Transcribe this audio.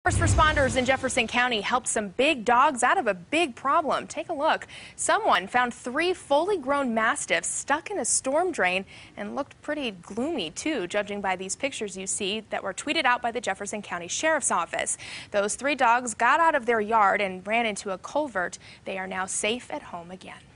First responders in Jefferson County helped some big dogs out of a big problem. Take a look. Someone found 3 fully grown mastiffs stuck in a storm drain and looked pretty gloomy too, judging by these pictures you see that were tweeted out by the Jefferson County Sheriff's Office. Those 3 dogs got out of their yard and ran into a culvert. They are now safe at home again.